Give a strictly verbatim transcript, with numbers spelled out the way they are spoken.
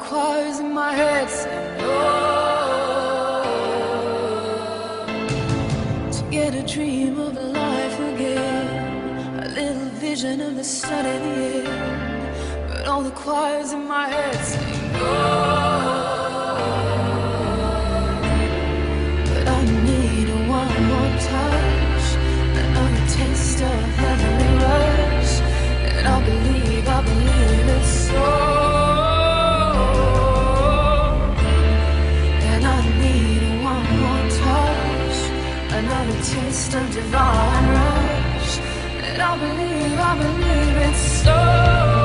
choirs in my head sing, oh, to get a dream of life again, a little vision of the sun in the air. But all the choirs in my head sing, oh, but I need one more touch, another taste of heavenly rush, and I believe, I believe it's so. And I need one more touch, another taste of divine rush, and I believe, I believe it's so.